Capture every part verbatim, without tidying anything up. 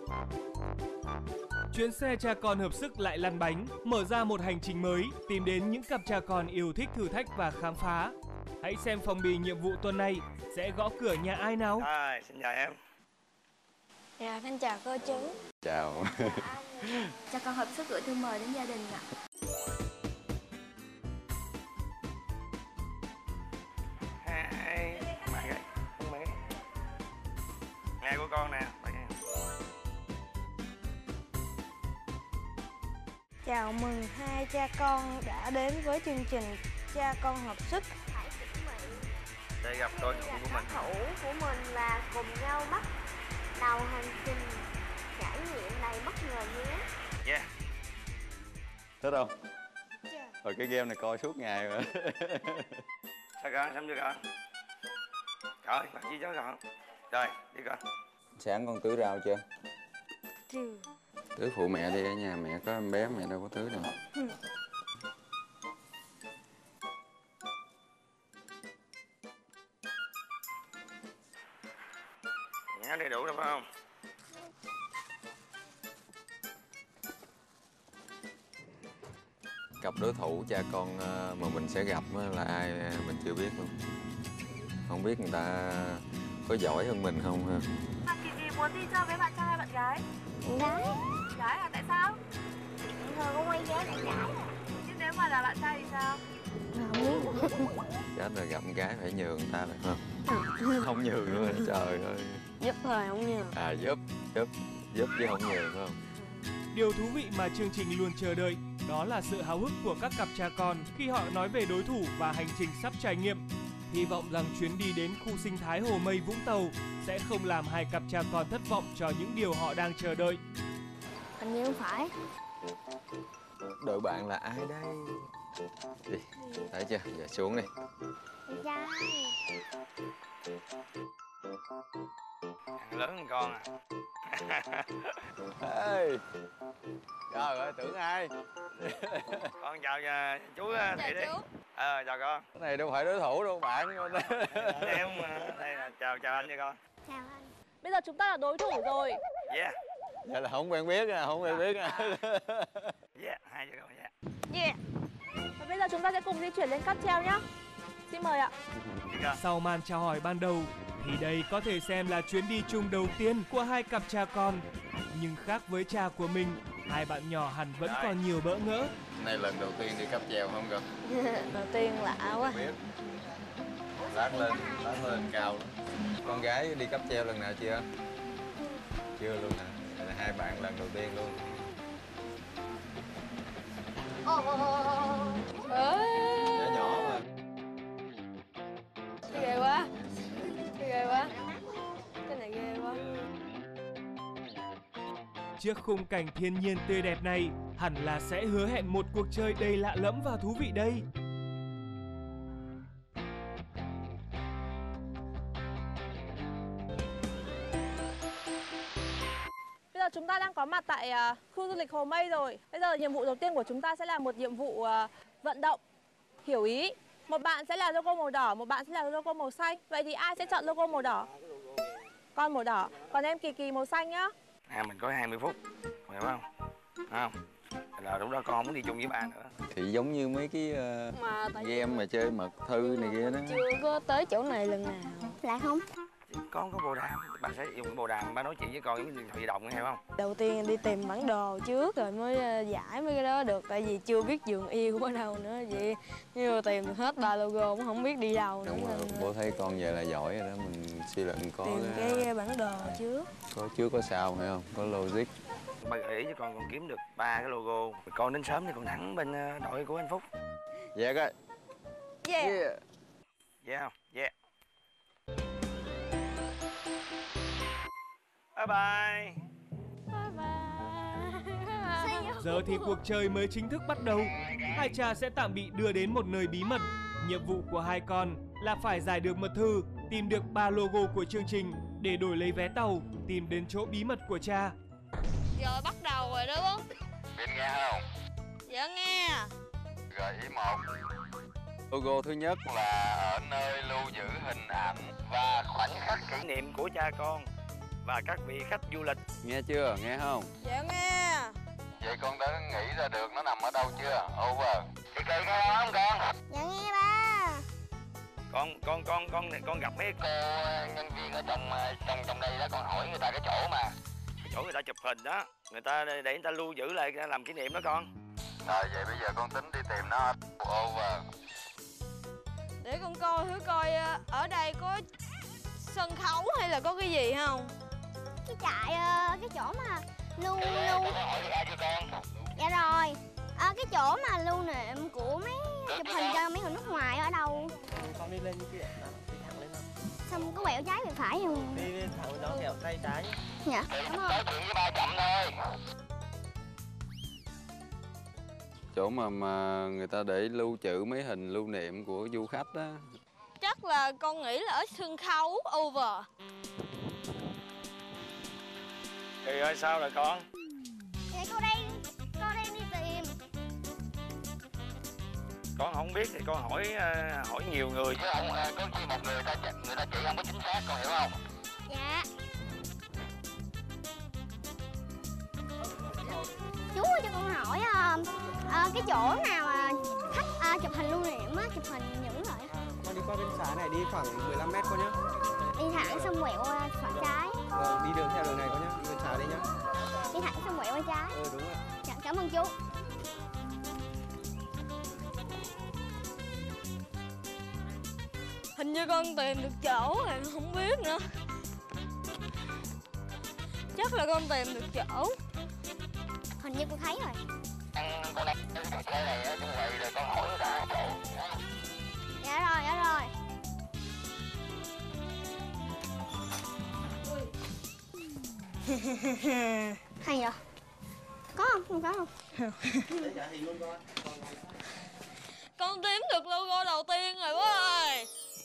Chuyến xe cha con hợp sức lại lăn bánh, mở ra một hành trình mới, tìm đến những cặp cha con yêu thích thử thách và khám phá. Hãy xem phong bì nhiệm vụ tuần này sẽ gõ cửa nhà ai nào. Rồi, xin chào em. Dạ, xin chào cô chú. Chào. Cha con hợp sức gửi thư mời đến gia đình ạ. Hai, mẹ ơi, không mẹ. Nghe của con nè. Chào mừng hai cha con đã đến với chương trình Cha Con Hợp Sức. Hãy chuẩn bị để gặp đối thủ của mình. Đối thủ của mình là cùng nhau bắt đầu hành trình trải nghiệm đầy bất ngờ nhé. Yeah. Thích không? Yeah. Rồi cái game này coi suốt ngày mà. Sao con, xong chưa con? Rồi, bắt chi cho con. Rồi, đi con. Sáng con tưới rau chưa? Chưa. Tưới phụ mẹ đi, ở nhà mẹ có em bé mẹ đâu có tưới đâu. Ừ. Nhá đầy đủ được phải không? Cặp đối thủ cha con mà mình sẽ gặp là ai mình chưa biết luôn. Không biết người ta có giỏi hơn mình không ha. Mà Kỳ Kỳ muốn đi chơi với bạn trai hay bạn gái? Gái. Gái à, tại sao? Thôi có quay gái bạn gái à. Nhưng nếu mà là bạn trai thì sao? Không biết. Chết rồi, gặp con gái phải nhường người ta rồi không? Không nhường luôn rồi, trời ơi. Giúp thôi không nhường. À giúp, giúp, giúp chứ không nhường phải không? Điều thú vị mà chương trình luôn chờ đợi đó là sự háo hức của các cặp cha con khi họ nói về đối thủ và hành trình sắp trải nghiệm. Hy vọng rằng chuyến đi đến khu sinh thái Hồ Mây Vũng Tàu sẽ không làm hai cặp cha con thất vọng cho những điều họ đang chờ đợi. Hình như không phải. Đội bạn là ai đây? Đi, thấy chưa? Giờ xuống đi. Trai. Lớn hơn con à. Ê. Trời ơi, tưởng ai? Con chào chú Thị đi. Ờ, à, chào con. Cái này đâu phải đối thủ đâu bạn. Em đây là chào chào anh nha con. Chào anh. Bây giờ chúng ta là đối thủ rồi. Yeah. Vậy là không quen biết nha, không quen biết nha. Yeah, hai cha con yeah. Yeah. Và bây giờ chúng ta sẽ cùng di chuyển lên cáp treo nhá. Xin mời ạ. Sau màn chào hỏi ban đầu thì đây có thể xem là chuyến đi chung đầu tiên của hai cặp cha con. Nhưng khác với cha của mình, hai bạn nhỏ hẳn vẫn còn nhiều bỡ ngỡ. Này lần đầu tiên đi cáp treo không con? Đầu tiên lạ quá. Biết. Lát lên, lát lên cao lắm. Con gái đi cáp treo lần nào chưa? Chưa luôn hả? Đây là hai bạn lần đầu tiên luôn. Nhỏ nhỏ mà. Ghê quá. Ghê quá. Cái này ghê quá. Trước khung cảnh thiên nhiên tươi đẹp này, hẳn là sẽ hứa hẹn một cuộc chơi đầy lạ lẫm và thú vị đây. Bây giờ chúng ta đang có mặt tại uh, khu du lịch Hồ Mây rồi. Bây giờ nhiệm vụ đầu tiên của chúng ta sẽ là một nhiệm vụ uh, vận động, hiểu ý. Một bạn sẽ là logo màu đỏ, một bạn sẽ là logo màu xanh. Vậy thì ai sẽ chọn logo màu đỏ? Con màu đỏ, còn em Kỳ Kỳ màu xanh nhá. À, mình có hai mươi phút, hiểu không? Không? Là lúc đó con không muốn đi chung với ba nữa. Thì giống như mấy cái uh, mà game mà chơi mật thư này kia đó. Chưa có tới chỗ này lần nào. Lạ không? Con có bồ đàm, bà sẽ dùng cái bồ đàm ba nói chuyện với con với điện thoại di động, hiểu không? Đầu tiên đi tìm bản đồ trước rồi mới giải mấy cái đó được, tại vì chưa biết vườn yêu ở đâu nữa vậy. Nhưng tìm hết ba logo cũng không biết đi đâu nữa. Đúng rồi, bố thấy con vậy là giỏi rồi đó, mình suy luận có tìm cái, cái bản đồ trước. Có trước có sau phải không? Có logic. Bà gợi ý cho con còn kiếm được ba cái logo. Con đến sớm thì con thắng bên đội của anh Phúc. Dạ coi. Yeah. Yeah. Yeah không? Yeah. Bye bye. Bye bye. Giờ thì cuộc chơi mới chính thức bắt đầu. Hai cha sẽ tạm bị đưa đến một nơi bí mật. Nhiệm vụ của hai con là phải giải được mật thư, tìm được ba logo của chương trình để đổi lấy vé tàu, tìm đến chỗ bí mật của cha. Rồi bắt đầu rồi đúng không? Biết nghe không? Dạ nghe. Gợi ý một. Logo thứ nhất là ở nơi lưu giữ hình ảnh và khoảnh khắc Kỷ niệm của cha con và các vị khách du lịch. Nghe chưa, nghe không? Dạ nghe. Vậy con đã nghĩ ra được nó nằm ở đâu chưa? Over. Chị Kỳ nghe không con? Dạ nghe ba. Con con con con con gặp mấy cô nhân viên ở trong trong trong đây đó, con hỏi người ta cái chỗ mà cái chỗ người ta chụp hình đó, người ta để người ta lưu giữ lại làm kỷ niệm đó con. Rồi vậy bây giờ con tính đi tìm nó. Over. Để con coi thử coi ở đây có sân khấu hay là có cái gì không? Cái trại, cái chỗ mà lưu lưu Con hỏi ai chưa con? dạ rồi à, cái chỗ mà lưu niệm của mấy chụp hình cho mấy người nước ngoài ở đâu? Con đi lên như kia, đi thẳng lên không? Xong có quẹo trái quẹo phải không? Đi lên thẳng đó kẹo tay trái nhé. Dạ, cảm ơn. Nói chuyện với ba chậm thôi. Chỗ mà mà người ta để lưu trữ mấy hình lưu niệm của du khách đó. Chắc là con nghĩ là ở sân khấu. Over. Kỳ ơi, sao rồi con? Dạ cô đây, cô đây đi tìm. Con không biết thì con hỏi hỏi nhiều người chứ không có chỉ một người ta người ta chỉ không có chính xác, con hiểu không? Dạ. Chú ơi, cho con hỏi à, à, cái chỗ nào mà khách à, chụp hình lưu niệm á, chụp hình những lại. Con đi qua bên xã này đi khoảng mười lăm mét con nhé. Đi thẳng xong quẹo qua phải trái. Vâng, đi đường theo đường này con nhé, đi bên xã đây nhé. Đi thẳng xong quẹo qua trái. Ừ đúng rồi. Dạ, cảm ơn chú. Hình như con tìm được chỗ rồi, không biết nữa. Chắc là con tìm được chỗ. Hình như cô thấy rồi. Con đang cái chỗ này á, như vậy rồi con hỏi người ta chỗ. Dạ rồi, dạ rồi. Hay vậy? Có không? Không có không? Con tìm được logo đầu tiên rồi bố ơi.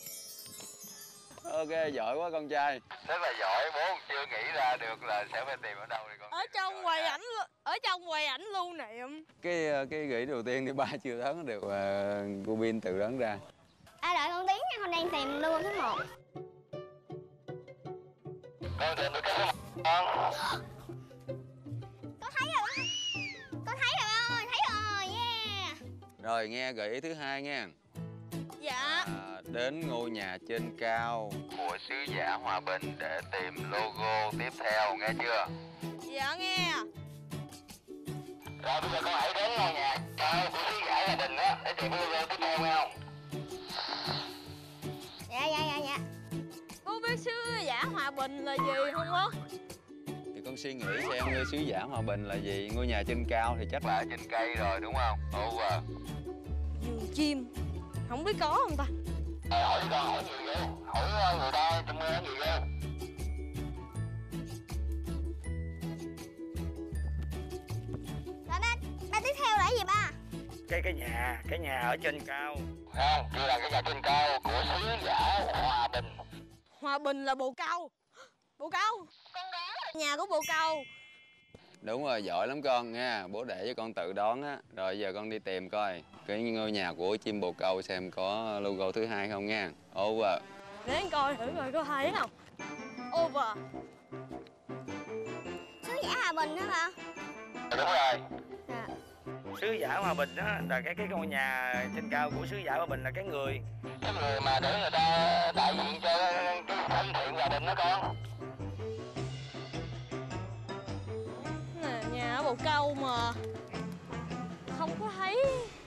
Ok, giỏi quá con trai. Rất là giỏi, bố chưa nghĩ ra được là sẽ phải tìm ở đâu thì con. Ở trong quầy ảnh, ở trong quầy ảnh lưu niệm. Cái cái nghĩ đầu tiên thì ba chưa đoán được và cô Bin tự đoán ra. À đợi con Tiến nha, con đang tìm lưu thứ một. Con tìm được cái số một con. Con thấy rồi, con thấy rồi ơi, thấy rồi, yeah. Rồi nghe gợi ý thứ hai nha. Dạ. À, đến ngôi nhà trên cao của sứ giả Hòa Bình để tìm logo tiếp theo, nghe chưa? Dạ nghe. Rồi bây giờ con hãy đến ngôi nhà cao của sứ giả Hòa Bình á để tìm logo tiếp theo, nghe không? Dạ, dạ, dạ, dạ. Bố biết sứ giả Hòa Bình là gì không á? Thì con suy nghĩ xem ngôi sứ giả Hòa Bình là gì. Ngôi nhà trên cao thì chắc là trên cây rồi đúng không? Over. Vườn chim. Không biết có không ta? À, hỏi con hỏi gì vậy? Hỏi người ta trong mơ gì vậy? Rồi ba, ba tiếp theo là cái gì ba? Cái cái nhà, cái nhà ở trên cao. Không, kia là cái nhà trên cao của sứ giả Hòa Bình. Hòa Bình là Bồ Câu. Bồ Câu. Nhà của Bồ Câu. Đúng rồi, giỏi lắm con nha. Bố để cho con tự đoán á. Rồi giờ con đi tìm coi cái ngôi nhà của chim bồ câu xem có logo thứ hai không nha. Over. Để anh coi thử coi có thấy không. Over. Sứ giả Hòa Bình đó ba. Đúng rồi. Dạ. Sứ giả Hòa Bình đó là cái cái ngôi nhà trên cao của sứ giả Hòa Bình là cái người cái người mà để người ta đại diện cho cái thân thiện hòa bình đó con. Nè, nhà ở Bồ Câu mà không có thấy.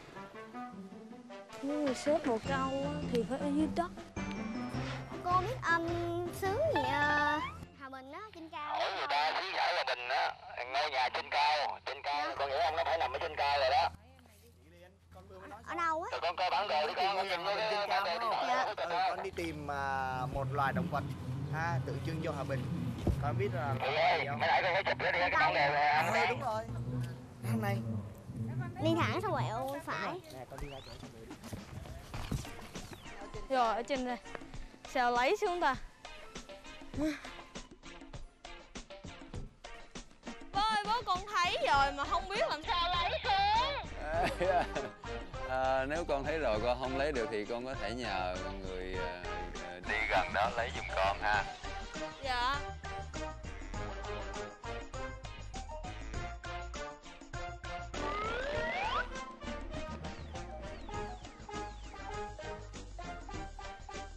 Nếu người xếp Bồ Câu á, thì phải ở dưới đất. Cô biết âm xứ gì uh, Hòa Bình á, trên cao. Hỏi người ta sứ giả Hòa Bình á, ngôi nhà trên cao, trên cao con hiểu không, nó phải nằm ở trên cao rồi đó. Ở đâu á? Rồi con coi bản đồ đi con, con nhìn vô cái bản đồ đi. Dạ. Ừ, con đi tìm uh, một loài động vật ha, tượng trưng cho hòa bình. Con biết là Chị loài ơi, gì không? mới nãy con có chụp cái cái bản đồ này anh Ừ, đúng rồi. Thằng này. Đi thẳng xong quẹo phải. Nè, con đi ra chỗ này đi. Rồi ở trên đây. Sao lấy xuống ta? Bố ơi, bố con thấy rồi mà không biết làm sao lấy xuống. À, nếu con thấy rồi con không lấy được thì con có thể nhờ người uh, đi gần đó lấy giùm con ha. Dạ.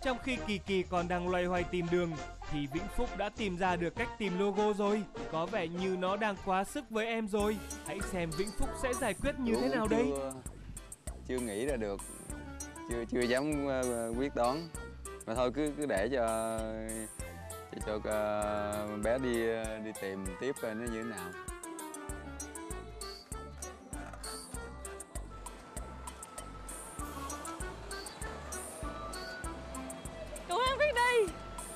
Trong khi Kỳ Kỳ còn đang loay hoay tìm đường thì Vĩnh Phúc đã tìm ra được cách tìm logo rồi. Có vẻ như nó đang quá sức với em rồi. Hãy xem Vĩnh Phúc sẽ giải quyết như thế nào đây. Chưa, chưa nghĩ ra được, chưa chưa dám uh, quyết đoán. Mà thôi cứ cứ để cho cho, cho uh, bé đi đi tìm tiếp coi nó như thế nào. Tụi em biết đi.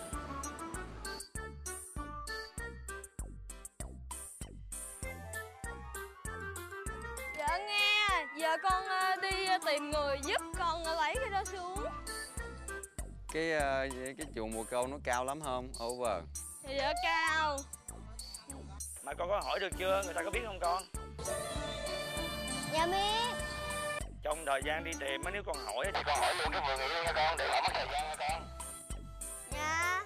Dạ nghe, giờ con uh, đi tìm người giúp con uh, lấy cái đó xuống. Cái uh, cái chuồng bồ câu nó cao lắm không? Over. Thì ở cao. Mà con có hỏi được chưa? Người ta có biết không con? Dạ biết. Trong thời gian đi tìm nếu con hỏi thì con hỏi luôn cái vườn yêu nha con, để khỏi mất thời gian nha con. Dạ.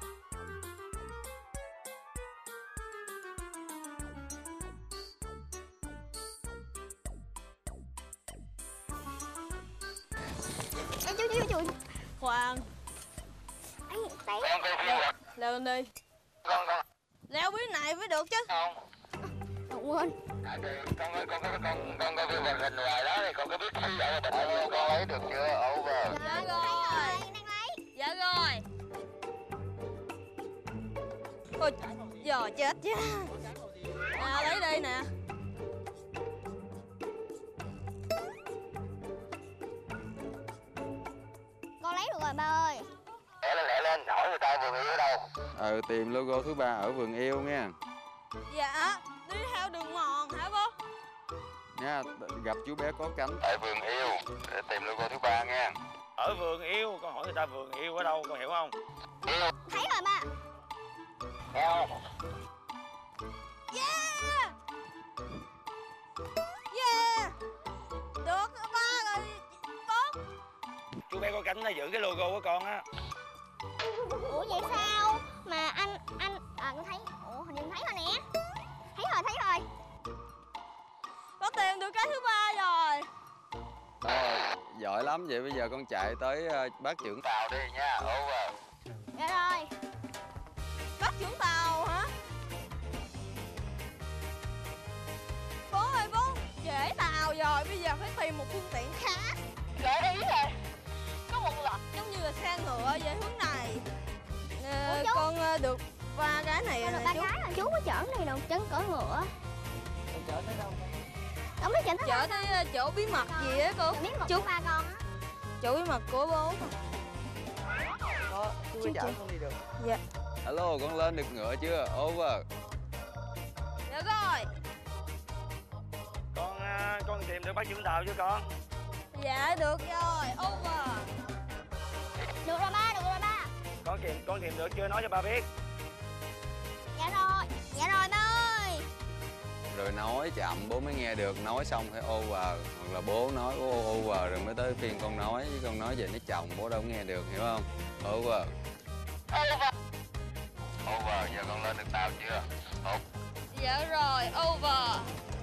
Ê, chú chú chú. Khoan. Ê, té. Leo lên đi. Con con Leo phía này mới được chứ. không? Không quên. À, con con con con con con có vườn hình ngoài đó thì con có biết thấy vậy không? Con lấy được chưa? Over. Dạ Thấy rồi. rồi, đang lấy. Dạ rồi. Ôi giờ chết chứ. À, lấy đi nè. Con lấy được rồi ba ơi. Lẹ lên lẹ lên, hỏi người ta vườn yêu ở đâu? Ờ, tìm logo thứ ba ở vườn yêu nha. Dạ, đi theo đường mòn hả cô? Nha, gặp chú bé có cánh. Tại vườn yêu để tìm logo thứ ba nha. Ở vườn yêu, con hỏi người ta vườn yêu ở đâu, con hiểu không? Thấy rồi ba. Nghe không? Yeah. Yeah. Được ba rồi. Tốt. Chú bé có cánh nó giữ cái logo của con á. Ủa vậy sao? Mà anh anh à con thấy. Ủa hình như thấy rồi nè. Thấy rồi thấy rồi. Có tìm được cái thứ ba rồi. Ờ, giỏi lắm, vậy bây giờ con chạy tới uh, bác trưởng Tàu đi nha, over. Dạ rồi. Bác trưởng tàu hả? Bố ơi bố, trễ tàu rồi, bây giờ phải tìm một phương tiện khác. Trễ đi rồi. Có một lật giống như là xe ngựa về hướng này. Ờ, Ủa, chú? con ờ, được ba cái này Con được nè ba chú. cái rồi. Chú có chở này đâu, chở cỡ ngựa. Con chở tới đâu? Không biết chở tới Chở tới ờ, chỗ bí mật gì á cô? biết một Chú. chú ba con á. Chỗ bí mật của bố. Có, chú Chú chở chị. con đi được. Dạ. Alo, con lên được ngựa chưa? Over. Dạ rồi. Con à, con tìm được bác trưởng tàu chưa con? Dạ được rồi, over. Được rồi ba, được rồi ba. Con tìm con tìm được chưa, nói cho ba biết. Dạ rồi, dạ rồi ba ơi. Rồi nói chậm bố mới nghe được, nói xong phải over. Hoặc là bố nói over rồi mới tới phiên con nói, với con nói về nó chồng bố đâu nghe được, hiểu không? Over. Over, giờ con lên được tàu chưa? Một. Dạ rồi, over.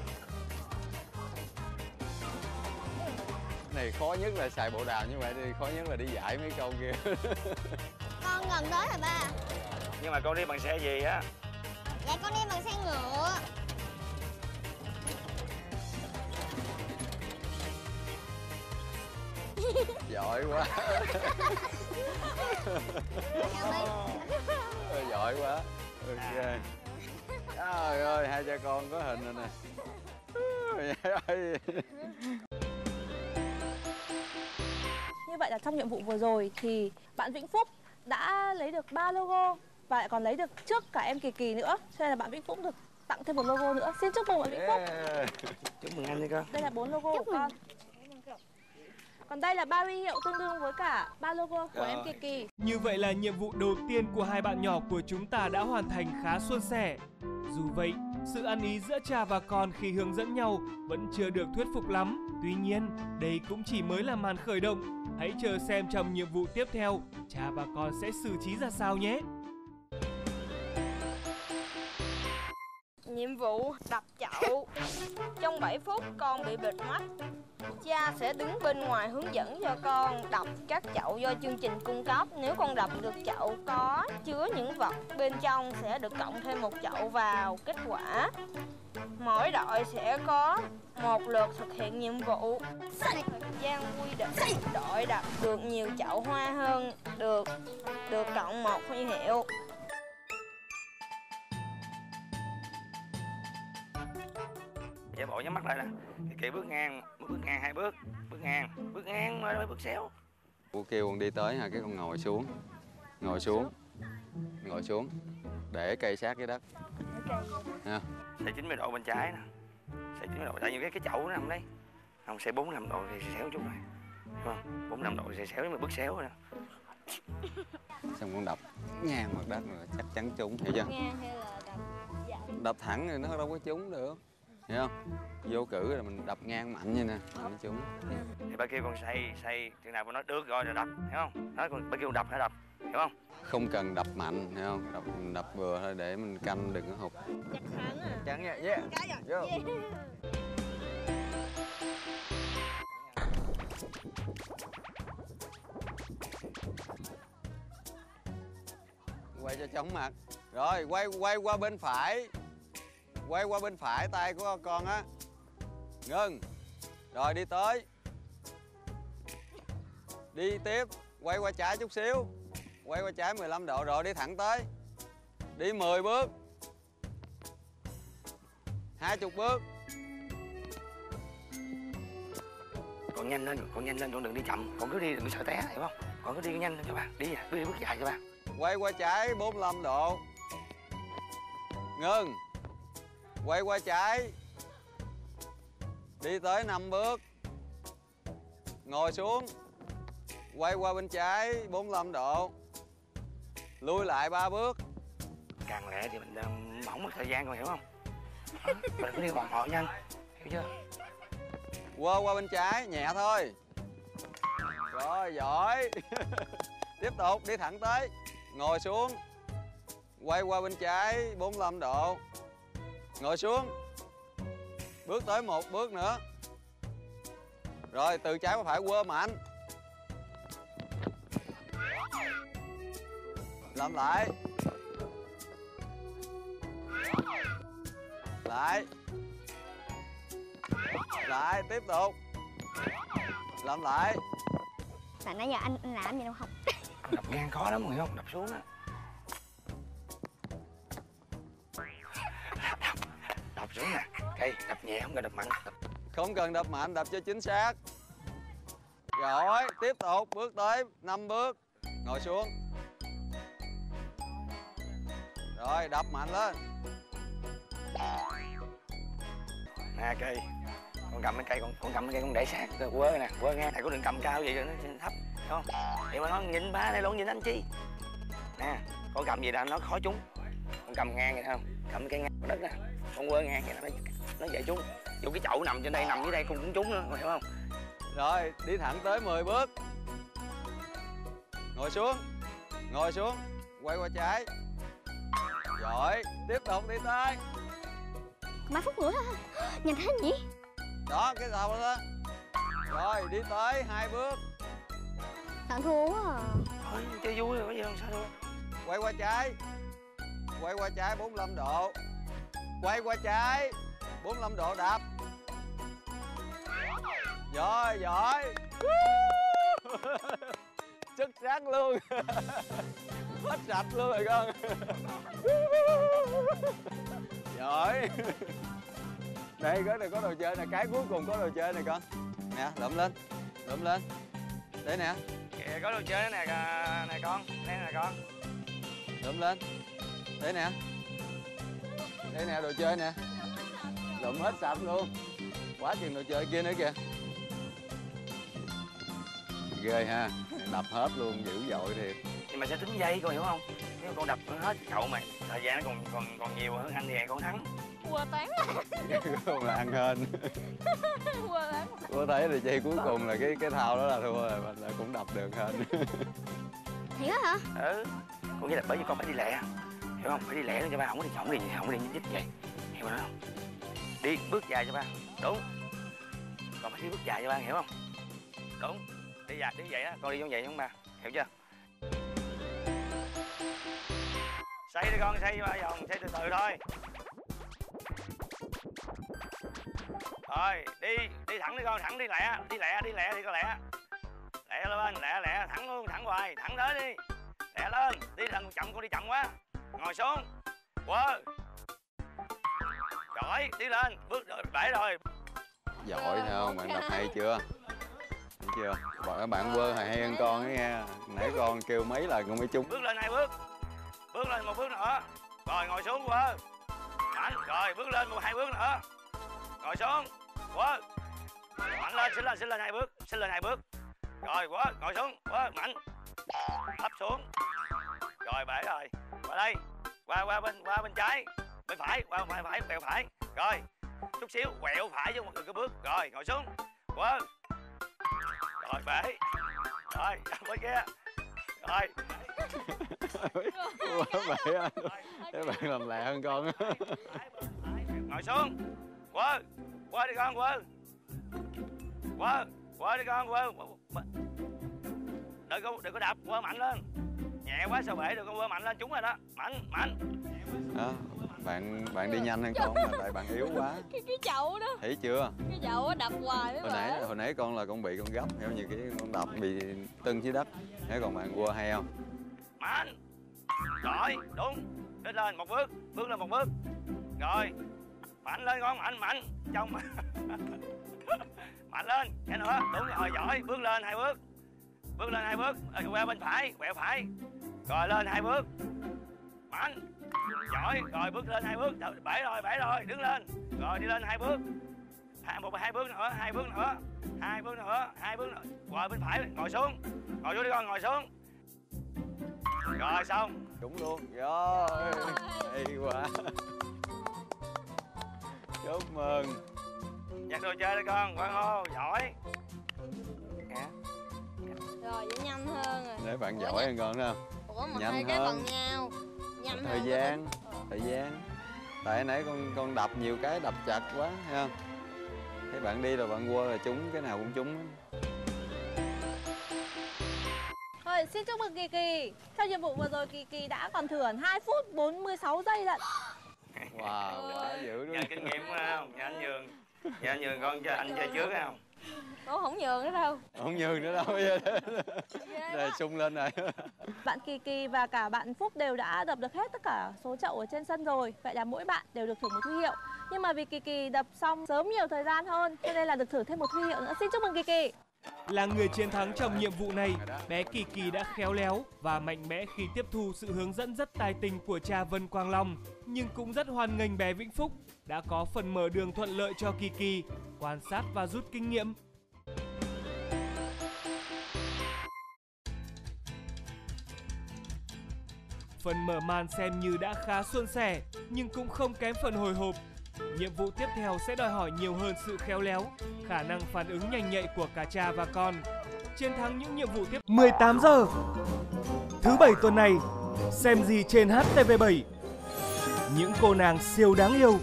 Cái này khó nhất là xài bộ đàm như vậy đi, khó nhất là đi giải mấy câu kia. Con gần tới rồi ba. Nhưng mà con đi bằng xe gì á? Dạ con đi bằng xe ngựa. Giỏi quá. Giỏi quá. Ok. Trời ơi, hai cha con có hình rồi nè. Như vậy là trong nhiệm vụ vừa rồi thì bạn Vĩnh Phúc đã lấy được ba logo và lại còn lấy được trước cả em Kỳ Kỳ nữa. Cho nên là bạn Vĩnh Phúc được tặng thêm một logo nữa. Xin chúc mừng bạn Vĩnh Phúc. Yeah. Chúc mừng anh đi con. Đây là bốn logo của con. Còn đây là ba huy hiệu tương đương với cả ba logo của em Kỳ Kỳ. Như vậy là nhiệm vụ đầu tiên của hai bạn nhỏ của chúng ta đã hoàn thành khá suôn sẻ. Dù vậy, sự ăn ý giữa cha và con khi hướng dẫn nhau vẫn chưa được thuyết phục lắm. Tuy nhiên, đây cũng chỉ mới là màn khởi động. Hãy chờ xem trong nhiệm vụ tiếp theo, cha và con sẽ xử trí ra sao nhé. Nhiệm vụ đập chậu. Trong bảy phút con bị bịt mắt. Cha sẽ đứng bên ngoài hướng dẫn cho con đập các chậu do chương trình cung cấp. Nếu con đập được chậu có chứa những vật bên trong sẽ được cộng thêm một chậu vào kết quả. Mỗi đội sẽ có một lượt thực hiện nhiệm vụ. Thời gian quy định, đội đập được nhiều chậu hoa hơn được được cộng một huy hiệu. Chạy bộ nhắm mắt lại nè, kêu bước ngang, bước ngang hai bước, bước ngang, bước ngang mới bước xéo. Cô kêu con đi tới ha, cái con ngồi xuống, ngồi xuống, ngồi xuống, để cây sát với đất. Ha. Xoay chín mươi độ bên trái nè, xoay chín mươi độ, tại vì cái cái chậu nó nằm đây, không xoay bốn mươi lăm độ thì xéo chút rồi, đúng không? bốn mươi lăm độ thì xéo nhưng mà bước xéo rồi nè. Xong con đập ngang mặt đất rồi chắc chắn trúng, hiểu chưa? Ngang hay là đập dặn? Đập thẳng thì nó đâu có trúng được, hiểu không? Vô cử rồi mình đập ngang mạnh như nè, nó trúng. Thì ba kêu con xoay, xoay chừng nào con nói được rồi rồi đập, hiểu không? Nói con ba kêu con đập hãy đập, hiểu không? Không cần đập mạnh, hiểu không? Đập, đập vừa thôi để mình canh đừng có hụt. Chắc thắng à? Chắn nha, yeah. Vô. Yeah. Quay cho chóng mặt. Rồi, quay quay qua bên phải. Quay qua bên phải tay của con á. Ngưng. Rồi đi tới. Đi tiếp, quay qua trái chút xíu. Quay qua trái mười lăm độ rồi đi thẳng tới. Đi mười bước. hai mươi bước. Con nhanh lên, con nhanh lên, con đừng đi chậm, con cứ đi đừng có sợ té, hiểu không? Con cứ đi nhanh lên cho ba, đi à, cứ đi bước dài cho ba. Quay qua trái bốn mươi lăm độ. Ngưng. Quay qua trái. Đi tới năm bước. Ngồi xuống. Quay qua bên trái bốn mươi lăm độ. Lui lại ba bước. Càng lẹ thì mình uh, không mất thời gian, con hiểu không? Đó, mình cứ đi vòng họ nhanh, hiểu chưa? Quơ qua bên trái, nhẹ thôi. Rồi, giỏi. Tiếp tục, đi thẳng tới. Ngồi xuống. Quay qua bên trái bốn mươi lăm độ. Ngồi xuống. Bước tới một bước nữa. Rồi, từ trái qua phải quơ mạnh. Làm lại. Lại. Lại, tiếp tục. Làm lại. Tại nãy giờ anh, anh làm gì đâu không? Đập ngang khó lắm, hiểu không? Đập xuống á. Đập, đập xuống nè. Cây, đập nhẹ không cần đập mạnh. Đập. Không cần đập mạnh, đập cho chính xác. Rồi, tiếp tục, bước tới năm bước. Ngồi xuống. Rồi, đập mạnh lên. Nè cây, con cầm cái cây, con, con cầm cái cây con để sát, quơ nè, quơ nghe, thầy có đừng cầm cao vậy rồi nó thấp, hiểu không? Thì mà nó nhìn ba này luôn, nhìn anh chi. Nè, con cầm gì là nó khó trúng. Con cầm ngang vậy không? Cầm cái ngang đất nè, con quơ ngang vậy nó nó dễ trúng. Vô cái chậu nằm trên đây, nằm dưới đây con cũng trúng nữa, hiểu không? Rồi, đi thẳng tới mười bước. Ngồi xuống. Ngồi xuống. Quay qua trái. Giỏi. Tiếp tục đi tới. Ba phút nữa thôi. Nhìn thấy gì? Đó, cái đầu đó. Rồi, đi tới hai bước. Tặng thua quá à. Thôi, chơi vui rồi, có gì đâu, sao đâu. Quay qua trái. Quay qua trái bốn mươi lăm độ. Quay qua trái bốn mươi lăm độ đạp. Rồi, giỏi. Chất rắn luôn. Hết sạch luôn rồi con. Giỏi. Đây có này có đồ chơi nè, cái cuối cùng có đồ chơi này con. Nè, lượm lên. Lượm lên. Đây nè. Kìa, có đồ chơi nè, nè con, đây nè con. Lượm lên. Đây nè. Đây nè, đồ chơi nè. Lượm hết sạch luôn. Quá chừng đồ chơi kia nữa kìa. Ghê ha, đập hết luôn, dữ dội thiệt. Nhưng mà sẽ tính dây, con hiểu không? Nếu con đập hết chậu mày, thời gian nó còn còn còn nhiều hơn anh thì con thắng. Quơ tán. Không là ăn hên. Quơ tán. Cô thấy là chơi cuối cùng là cái cái thao đó là thua rồi, mà là cũng đập được hên. Thiệt á hả? Ừ, con nghĩ là bởi vì con phải đi lẹ, hiểu không? Phải đi lẹ cho ba, không có đi không đi không có đi nhích vậy, Hiểu mà không? Đi bước dài cho ba. Đúng. Con phải đi bước dài cho ba, hiểu không? Đúng. Đi dài, đi vậy á, con đi giống vậy giống ba. Hiểu chưa? Xoay đi con, xoay ba vòng, xoay từ từ thôi. Rồi, đi, đi thẳng đi con, thẳng đi lẹ, đi lẹ, đi lẹ thì con lẹ. Lẹ lên, lẹ lẹ, thẳng luôn, thẳng hoài, thẳng tới đi. Lẹ lên, đi lần chậm, con đi chậm quá. Ngồi xuống. Quơ. Giỏi, đi lên, bước rồi, bể rồi. Giỏi thấy không? Bạn đọc hay chưa? Thấy chưa? Bạn bạn quơ hay hơn con ấy nghe. Nãy con kêu mấy lần con mới trúng. Bước lên hai bước. Bước lên một bước nữa. Rồi ngồi xuống quơ. Mạnh, rồi bước lên một hai bước nữa. Ngồi xuống. Quơ. Mạnh lên, xin lên, xin lên hai bước, xin lên hai bước. Rồi quơ, ngồi xuống, quơ, mạnh. Thấp xuống. Rồi bể rồi. Qua đây. Qua qua bên qua bên trái. Bên phải, qua bên phải, quẹo phải. Rồi. Chút xíu quẹo phải chứ một cái bước. Rồi ngồi xuống. Quơ. Rồi bể. Rồi bên kia. Rồi. Quá bể á. Các bạn làm lẹ hơn con á. Ngồi xuống. Quơ. Quơ đi con, quơ. Quơ. Quơ đi con, quơ. Đừng có, đừng có đập, quơ mạnh lên. Nhẹ quá sao bể, đừng có quơ mạnh lên, trúng rồi đó. Mạnh, mạnh. Đó, bạn bạn đi nhanh hơn con mà tại bạn yếu quá. Cái cái chậu đó. Thấy chưa? Cái chậu đó đập hoài Hồi nãy hồi nãy con là con bị con gấp, theo như cái con đập bị tưng dưới đất. Thấy còn bạn quơ hay không? Mạnh. Rồi, đúng. Đi lên một bước, bước lên một bước. Rồi. Mạnh lên con, mạnh mạnh. Trong mạnh lên, cái nữa. Đúng rồi, giỏi, bước lên hai bước. Bước lên hai bước, qua bên phải, quẹo phải. Rồi lên hai bước. Mạnh. Giỏi, rồi bước lên hai bước. Bể rồi, bể rồi, đứng lên. Rồi đi lên hai bước. Hai một hai bước nữa, hai bước nữa. Hai bước nữa, hai bước nữa. Rồi bên phải, ngồi xuống. Ngồi xuống đi con, ngồi xuống. Rồi xong. Đúng luôn. Rồi, hay quá. Chúc mừng. Nhặt đồ chơi đi con, Quang hô, giỏi. Rồi vậy nhanh hơn rồi. Để bạn giỏi hơn con nữa. Ủa mà Nhanh hai cái hơn. bằng nhau. Nhanh Thời hơn gian, thời gian. Tại nãy con con đập nhiều cái đập chặt quá, thấy không? Thấy bạn đi rồi bạn quơ là trúng, cái nào cũng trúng. Thôi, xin chúc mừng Kỳ Kỳ. Theo nhiệm vụ vừa rồi Kỳ Kỳ đã còn thưởng hai phút bốn mươi sáu giây lận. Wow, quá dữ luôn. Nhờ kinh nghiệm phải không? Nhờ anh Nhường. Nhờ anh Nhường con cho anh chơi trước phải không? Ủa không nhường nữa đâu. Không nhường nữa đâu. Rồi sung lên rồi. Bạn Kỳ Kỳ và cả bạn Phúc đều đã đập được hết tất cả số chậu ở trên sân rồi. Vậy là mỗi bạn đều được thưởng một huy hiệu. Nhưng mà vì Kỳ Kỳ đập xong sớm nhiều thời gian hơn, cho nên là được thưởng thêm một huy hiệu nữa. Xin chúc mừng Kỳ Kỳ. Là người chiến thắng trong nhiệm vụ này, bé Kỳ Kỳ đã khéo léo và mạnh mẽ khi tiếp thu sự hướng dẫn rất tài tình của cha Vân Quang Long. Nhưng cũng rất hoan nghênh bé Vĩnh Phúc đã có phần mở đường thuận lợi cho Kỳ Kỳ, quan sát và rút kinh nghiệm. Phần mở màn xem như đã khá suôn sẻ, nhưng cũng không kém phần hồi hộp. Nhiệm vụ tiếp theo sẽ đòi hỏi nhiều hơn sự khéo léo, khả năng phản ứng nhanh nhạy của cả cha và con. Chiến thắng những nhiệm vụ tiếp mười tám giờ thứ bảy tuần này, xem gì trên H T V bảy. Những cô nàng siêu đáng yêu,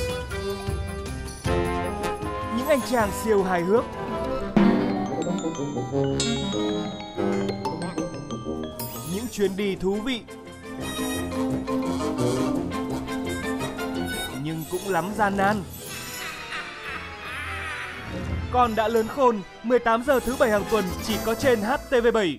những anh chàng siêu hài hước, những chuyến đi thú vị, nhưng cũng lắm gian nan. Con đã lớn khôn, mười tám giờ thứ bảy hàng tuần chỉ có trên H T V bảy.